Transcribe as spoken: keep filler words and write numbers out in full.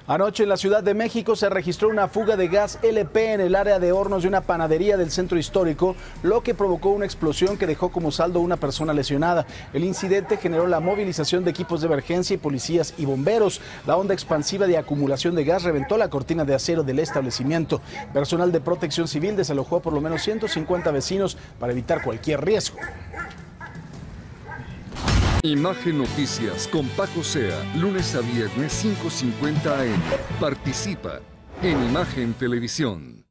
Anoche en la Ciudad de México se registró una fuga de gas L P en el área de hornos de una panadería del centro histórico, lo que provocó una explosión que dejó como saldo una persona lesionada. El incidente generó la movilización de equipos de emergencia y policías y bomberos. La onda expansiva de acumulación de gas reventó la cortina de acero del establecimiento. Personal de Protección Civil desalojó a por lo menos ciento cincuenta vecinos para evitar cualquier riesgo. Imagen Noticias con Paco Sea, lunes a viernes cinco cincuenta a eme. Participa en Imagen Televisión.